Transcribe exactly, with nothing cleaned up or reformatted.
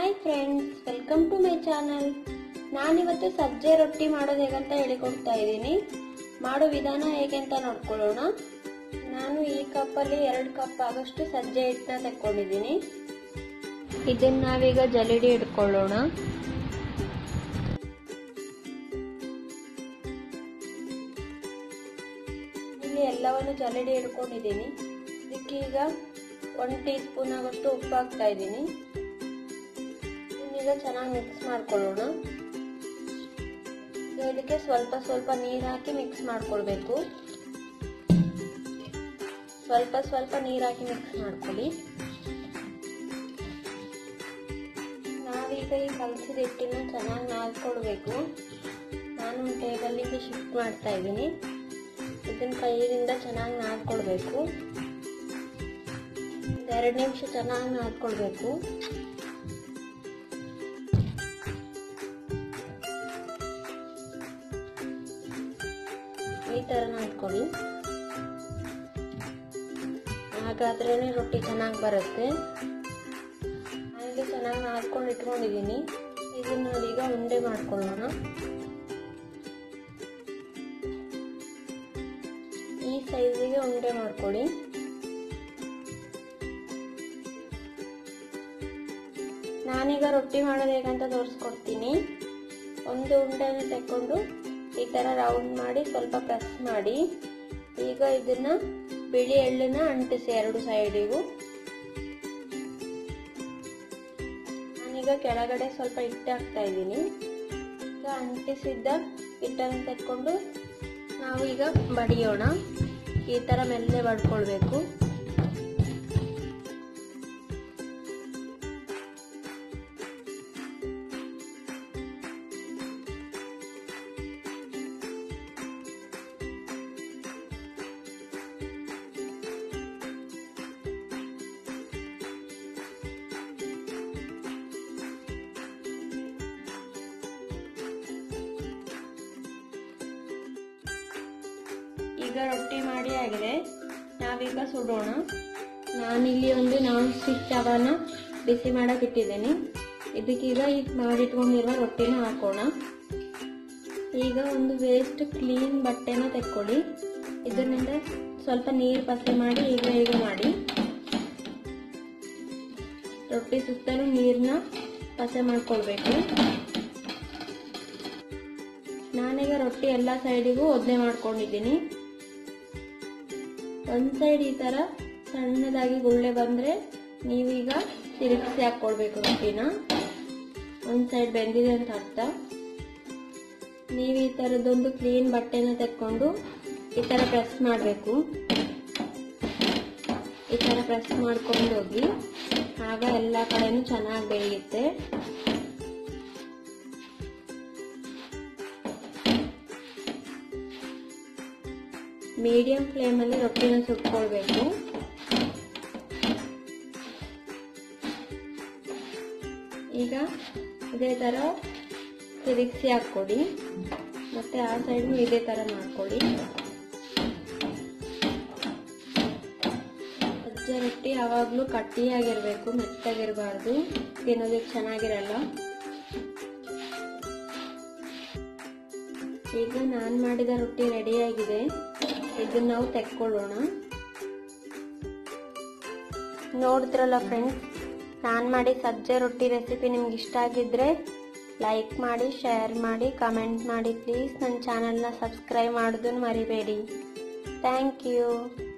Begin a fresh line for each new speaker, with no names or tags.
Hi friends, welcome to my channel. ನಾನಿವತ್ತು ಸಜ್ಜೆ ರೊಟ್ಟಿ ಮಾಡೋದು ಹೇಗಂತ ಹೇಳಿಕೊಡ್ತಾ ಇದ್ದೀನಿ. ಮಾಡೋ ವಿಧಾನ ಹೇಗೆ ಅಂತ ನೋಡ್ಕೊಳ್ಳೋಣ. ನಾನು ಈ ಕಪ್ಪಲ್ಲಿ ಎರಡು ಕಪ್ ಆಗಷ್ಟು ಸಜ್ಜೆ ಹಿಟ್ಟನ್ನ ತಕ್ಕೊಂಡಿದ್ದೀನಿ. ಇದನ್ನ ನಾವೀಗ ಜರಡಿ ಇಟ್ಕೊಳ್ಳೋಣ. ಇಲ್ಲಿ ಎಲ್ಲವನ್ನು ಜರಡಿ ಇಟ್ಕೊಂಡಿದ್ದೀನಿ. ಇದಕ್ಕೀಗ ಒಂದು ಟೀ ಸ್ಪೂನ್ ಆಗಷ್ಟು ಉಪ್ಪು ಹಾಕ್ತಾ ಇದ್ದೀನಿ. ಇದನ್ನೀಗ ಚೆನ್ನಾಗಿ ಮಿಕ್ಸ್ ಮಾಡ್ಕೊಳ್ಳೋಣ. ಇದಕ್ಕೆ ಸ್ವಲ್ಪ ಸ್ವಲ್ಪ ನೀರು ಹಾಕಿ ಮಿಕ್ಸ್ ಮಾಡ್ಕೊಳ್ಬೇಕು. ಸ್ವಲ್ಪ ಸ್ವಲ್ಪ ನೀರು ಹಾಕಿ ಮಿಕ್ಸ್ ಮಾಡ್ಕೊಳ್ಳಿ. ನಾವೀಗ ಈ ಕಲಸಿದ ಹಿಟ್ಟನ್ನ ಚೆನ್ನಾಗಿ ನಾದ್ಕೊಳ್ಬೇಕು. ನಾನು ಒಂದು ಟೇಬಲಿಂದ ಶಿಫ್ಟ್ ಮಾಡ್ತಾ ಇದ್ದೀನಿ. ಇದನ್ನ ಕೈಯಿಂದ ಚೆನ್ನಾಗಿ ನಾದ್ಕೊಳ್ಬೇಕು. ಎರಡು ನಿಮಿಷ ಚೆನ್ನಾಗಿ ನಾದ್ಕೊಳ್ಬೇಕು. ಈ ತರ ನಾದ್ಕೊಳ್ಳಿ. ಹಾಗಾದ್ರೇನೆ ರೊಟ್ಟಿ ಚೆನ್ನಾಗಿ ಬರುತ್ತೆ. ನಾನಿಲ್ಲಿ ಚೆನ್ನಾಗಿ ನಾದ್ಕೊಂಡು ಇಟ್ಕೊಂಡಿದ್ದೀನಿ. ಇದನ್ನ ನಾವೀಗ ಉಂಡೆ ಮಾಡ್ಕೊಳ್ಳೋಣ. ಈ ಸೈಜಿಗೆ ಉಂಡೆ ಮಾಡ್ಕೊಳ್ಳಿ. ನಾನೀಗ ರೊಟ್ಟಿ ಮಾಡೋದು ಹೇಗಂತ ತೋರಿಸ್ಕೊಡ್ತೀನಿ. ಒಂದು ಉಂಡೆನ ತಕೊಂಡು ಈ ತರ ರೌಂಡ್ ಮಾಡಿ ಸ್ವಲ್ಪ ಪ್ರೆಸ್ ಮಾಡಿ. ಈಗ ಇದನ್ನ ಬಿಳಿ ಎಳ್ಳನ್ನ ಅಂಟಿಸಿ ಎರಡು ಸೈಡಿಗೂ. ನಾನೀಗ ಕೆಳಗಡೆ ಸ್ವಲ್ಪ ಹಿಟ್ಟು ಹಾಕ್ತಾ ಇದ್ದೀನಿ. ಈಗ ಅಂಟಿಸಿದ್ದ ಹಿಟ್ಟನ್ನು ತಕೊಂಡು ನಾವು ಈಗ ಬಡಿಯೋಣ. ಈ ತರ ಮೆಲ್ಲೆ ಬಡ್ಕೊಳ್ಬೇಕು. ಈಗ ರೊಟ್ಟಿ ಮಾಡಿ ಆಗಿದೆ. ನಾವೀಗ ಸುಡೋಣ. ನಾನಿಲ್ಲಿ ಒಂದು ನಾನ್ ಸ್ಟಿಕ್ ತವಾನ ಬಿಸಿ ಮಾಡಕ್ ಇಟ್ಟಿದ್ದೀನಿ. ಇದಕ್ಕೀಗ ಈಗ ಮಾಡಿಟ್ಕೊಂಡಿರುವ ರೊಟ್ಟಿನ ಹಾಕೋಣ. ಈಗ ಒಂದು ವೇಸ್ಟ್ ಕ್ಲೀನ್ ಬಟ್ಟೆನ ತೆಕ್ಕೊಳ್ಳಿ. ಇದರಿಂದ ಸ್ವಲ್ಪ ನೀರು ಪಸೆ ಮಾಡಿ ಈಗ ಹೀಗೆ ಮಾಡಿ. ರೊಟ್ಟಿ ಸುತ್ತಲೂ ನೀರನ್ನ ಪಸೆ ಮಾಡ್ಕೊಳ್ಬೇಕು. ನಾನೀಗ ರೊಟ್ಟಿ ಎಲ್ಲ ಸೈಡಿಗೂ ಒದ್ದೆ ಮಾಡ್ಕೊಂಡಿದ್ದೀನಿ. ಒಂದ್ ಸೈಡ್ ಈ ತರ ಸಣ್ಣದಾಗಿ ಗುಳ್ಳೆ ಬಂದ್ರೆ ನೀವೀಗ ತಿರುಗಿಸಿ ಹಾಕೊಳ್ಬೇಕು ರೊಟ್ಟಿನ. ಒಂದ್ ಸೈಡ್ ಬೆಂದಿದೆ ಅಂತ ಅರ್ಥ. ನೀವು ಈ ತರದೊಂದು ಕ್ಲೀನ್ ಬಟ್ಟೆನ ತೆಕ್ಕೊಂಡು ಈ ತರ ಪ್ರೆಸ್ ಮಾಡಬೇಕು. ಈ ತರ ಪ್ರೆಸ್ ಮಾಡ್ಕೊಂಡು ಹೋಗಿ. ಆಗ ಎಲ್ಲಾ ಕಡೆನೂ ಚೆನ್ನಾಗಿ ಬೇಯುತ್ತೆ. ಮೀಡಿಯಂ ಫ್ಲೇಮಲ್ಲಿ ರೊಟ್ಟಿನ ಸುಟ್ಕೊಳ್ಬೇಕು. ಈಗ ಇದೇ ತರ ತಿರುಗಿಸಿ ಹಾಕ್ಕೊಡಿ. ಮತ್ತೆ ಆ ಸೈಡ್ ಇದೇ ತರ ಮಾಡ್ಕೊಳ್ಳಿ. ಸಜ್ಜೆ ರೊಟ್ಟಿ ಯಾವಾಗ್ಲೂ ಕಟ್ಟಿಯಾಗಿರ್ಬೇಕು, ಮೆತ್ತಗಿರಬಾರ್ದು. ತಿನ್ನೋದಕ್ಕೆ ಚೆನ್ನಾಗಿರಲ್ಲ. ಈಗ ನಾನು ಮಾಡಿದ ರೊಟ್ಟಿ ರೆಡಿಯಾಗಿದೆ. ಇದನ್ನ ನಾವು ತೆಕ್ಕೊಳ್ಳೋಣ. ನೋಡಿದ್ರಲ್ಲ ಫ್ರೆಂಡ್ಸ್, ನಾನು ಮಾಡಿ ಸಜ್ಜೆ ರೊಟ್ಟಿ ರೆಸಿಪಿ ನಿಮ್ಗೆ ಇಷ್ಟ ಆಗಿದ್ರೆ ಲೈಕ್ ಮಾಡಿ, ಶೇರ್ ಮಾಡಿ, ಕಮೆಂಟ್ ಮಾಡಿ. ಪ್ಲೀಸ್ ನನ್ನ ಚಾನಲ್ನ ಸಬ್ಸ್ಕ್ರೈಬ್ ಮಾಡೋದನ್ನು ಮರಿಬೇಡಿ. Thank you.